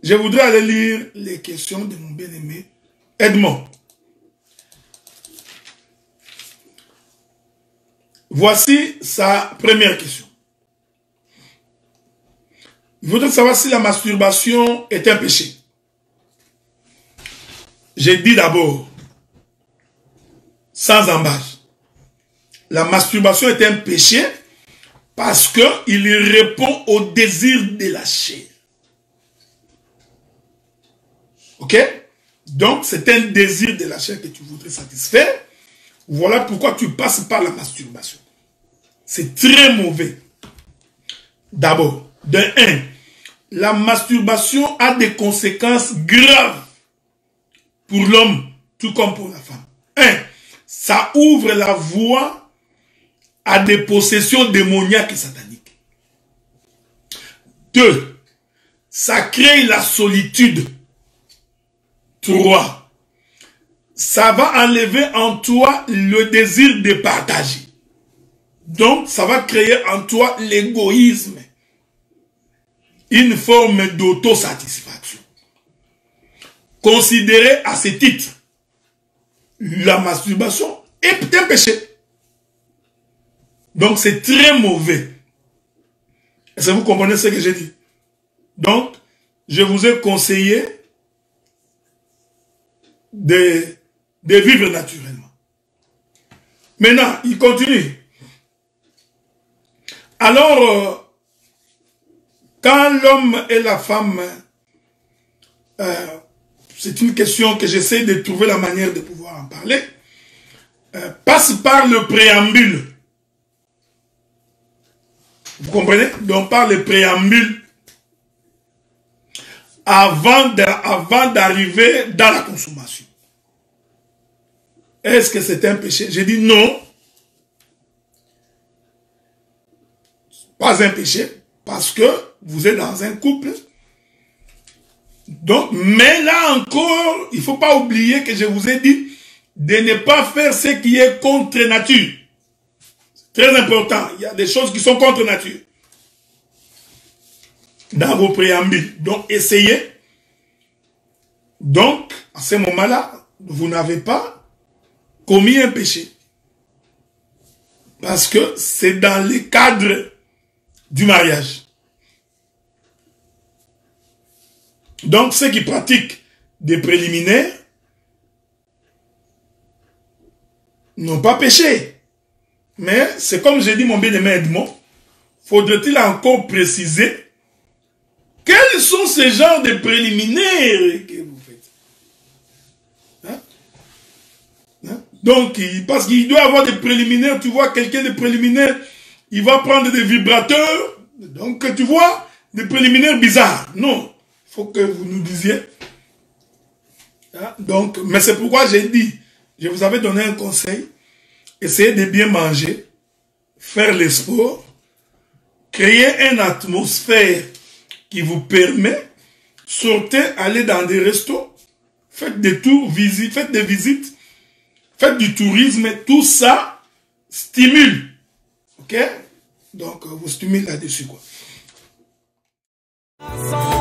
Je voudrais aller lire les questions de mon bien-aimé Edmond. Voici sa première question. Il voudrait savoir si la masturbation est un péché. J'ai dit d'abord, sans embâche, la masturbation est un péché parce qu'il répond au désir de la chair. Ok? Donc, c'est un désir de la chair que tu voudrais satisfaire. Voilà pourquoi tu passes par la masturbation. C'est très mauvais. D'abord, de 1, la masturbation a des conséquences graves pour l'homme, tout comme pour la femme. 1, ça ouvre la voie à des possessions démoniaques et sataniques. 2, ça crée la solitude. 3, ça va enlever en toi le désir de partager. Donc, ça va créer en toi l'égoïsme. Une forme d'autosatisfaction. Considérez à ce titre, la masturbation est un péché. Donc, c'est très mauvais. Est-ce que vous comprenez ce que j'ai dit? Donc, je vous ai conseillé de vivre naturellement. Maintenant, il continue. Alors, quand l'homme et la femme, c'est une question que j'essaie de trouver la manière de pouvoir en parler, passe par le préambule. Vous comprenez? Donc par le préambule avant d'arriver dans la consommation. Est-ce que c'est un péché? J'ai dit non. Pas un péché, parce que vous êtes dans un couple. Donc, mais là encore, il ne faut pas oublier que je vous ai dit de ne pas faire ce qui est contre nature. C'est très important. Il y a des choses qui sont contre nature dans vos préambules. Donc, essayez. Donc, à ce moment-là, vous n'avez pas commis un péché. Parce que c'est dans le cadre du mariage. Donc, ceux qui pratiquent des préliminaires n'ont pas péché. Mais c'est comme j'ai dit mon bien-aimé Edmond, faudrait-il encore préciser quels sont ces genres de préliminaires que vous faites. Hein? Hein? Donc, parce qu'il doit y avoir des préliminaires, tu vois, quelqu'un de préliminaire, il va prendre des vibrateurs, donc tu vois, des préliminaires bizarres. Non. Il faut que vous nous disiez. Hein? Donc, mais c'est pourquoi j'ai dit, je vous avais donné un conseil, essayez de bien manger, faire les sports, créer une atmosphère qui vous permet, sortez, allez dans des restos, faites des tours, faites des visites, faites du tourisme, tout ça stimule. Ok? Donc, vous stimulez là-dessus, quoi.